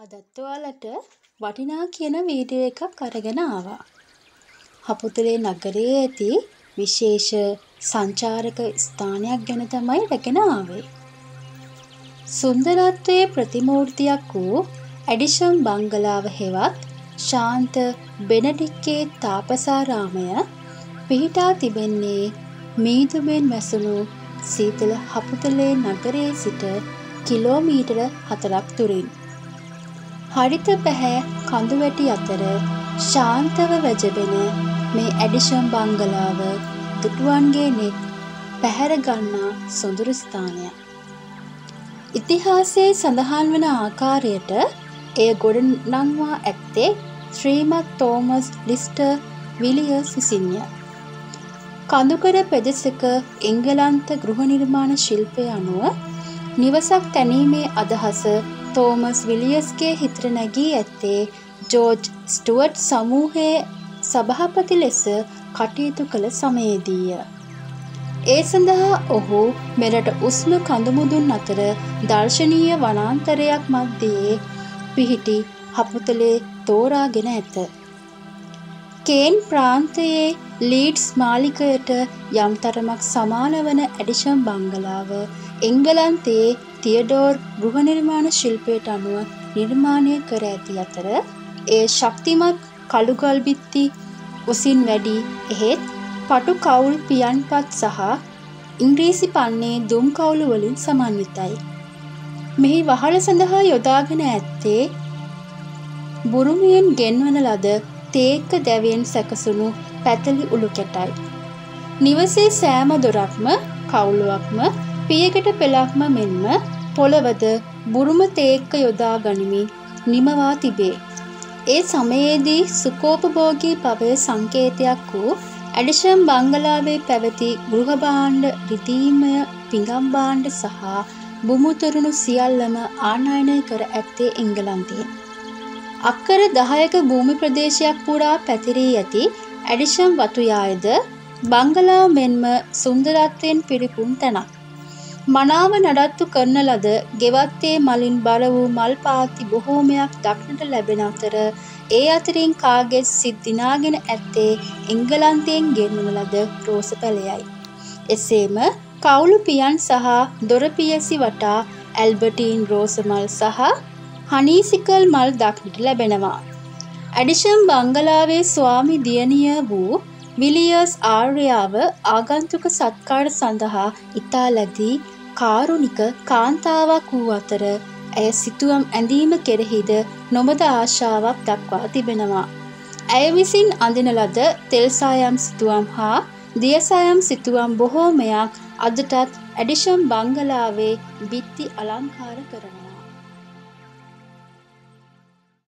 අදත් ඔයාලට වටිනා කියන වීඩියෝ එකක් අරගෙන ආවා. හපුතුලේ නගරයේ ඇති විශේෂ සංචාරක ස්ථානයක් ගැන තමයි රැගෙන ආවේ. සුන්දරත්වයේ ප්‍රතිමූර්තියක් වූ ඇඩිෂන් බංගලාව හෙවත් ශාන්ත බෙනඩික්ගේ තාපසාරාමය පිහිටා තිබෙන්නේ මීදුමෙන් වැසුණු සීතල හපුතුලේ නගරයේ සිට කිලෝමීටර 4ක් දුරින්. හරිත පැහැ කඳුවැටි අතර ශාන්තව වැජබෙන මේ ඇඩිෂන් බංගලාව දුටුවන්ගේ නෙත් පැහැර ගන්නා සොඳුරු ස්ථානයක්. ඉතිහාසයේ සඳහන් වන ආකාරයට එය ගොඩනංවා ඇත්තේ ශ්‍රීමත් තෝමස් ලිස්ටර් විලියර්ස් විසින්ය. කඳුකර පෙදෙසක එංගලන්ත ගෘහ නිර්මාණ ශිල්පය අනුව නිවසක් තැනීමේ අදහස තෝමස් විලියර්ස්ගේ හිතට නැගී ඇත්තේ ජෝර්ජ් ස්ටුවර්ට් සමූහයේ සභාපති ලෙස කටයුතු කළ සමයේදීය. ඒ සඳහා ඔහු මෙරට උස්ම කඳුමුදුන් අතර දර්ශනීය වනාන්තරයක් මැද්දේ පිහිටි හපුතලේ තෝරාගෙන ඇත. කේන් ප්‍රාන්තයේ ලීඩ්ස් මාලිගයට යම් තරමක් සමාන වන ඇඩිෂන් බංගලාව එංගලන්තයේ තියඩෝර් ගෘහ නිර්මාණ ශිල්පයට අනුව නිර්මාණය කර ඇති අතර එය ශක්තිමත් කළුගල් බිත්ති උසින් වැඩි එහෙත් පටු කවුල් පියන්පත් සහ ඉංග්‍රීසි පන්නේ දුම් කවුළු වලින් සමන්විතයි. මෙහි වහල සඳහා යොදාගෙන ඇත්තේ බුරුමියෙන් ගෙන්වන ලද තේක්ක දැවයෙන් සැකසුණු පැතලි උළු කැටයි. නිවසේ සෑම දොරක්ම කවුළුවක්ම පියගැට පෙළක්ම මෙන්ම පොළවද බුරුම තේක්ක යොදා ගනිමින් නිමවා තිබේ. ඒ සමයේදී සුඛෝපභෝගී භවය සංකේතයක් වූ ඇඩිෂන් බංගලාවේ පැවති ගෘහ භාණ්ඩ රිදීමය පිඟම් භාණ්ඩ සහ බුමුතරුණු සියල්ලම ආනයනය කර ඇත්තේ එංගලන්තයෙන්. අක්කර 10ක භූමි ප්‍රදේශයක් පුරා පැතිරී ඇති ඇඩිෂන් වතුයායද බංගලාව මෙන්ම සුන්දරත්වයෙන් පිරිපුන් තැනක්. මනාව නඩත්තු කරන ලද ගෙවත්තේ මලින් බර වූ මල් පාත්ති බොහෝමයක් දක්නට ලැබෙන අතර ඒ අතරින් කාගෙත් සිත් දිනාගෙන ඇත්තේ එංගලන්තයෙන් ගෙන්වන ලද රෝස පැළයයි. එසේම කවුළු පියන් සහ දොර පියසි වටා ඇල්බර්ටීන් රෝස මල් සහ හනීසිකල් මල් දක්නට ලැබෙනවා. ඇඩිෂන් බංගලාවේ ස්වාමි දියණිය වූ විලියර්ස් ආර්යාව ආගන්තුක සත්කාර සඳහා ඉතා ලැබී කාරුණික කාන්තාවක් වූ අතර ඇය සිතුවම් ඇඳීම කෙරෙහිද නොමද ආශාවක් දක්වා තිබෙනවා. ඇය විසින් අඳින ලද තෙල් සායම් සිතුවම් හා දිය සායම් සිතුවම් බොහෝමයක් අදටත් ඇඩිෂන් බංගලාවේ බිත්ති අලංකාර කරනවා.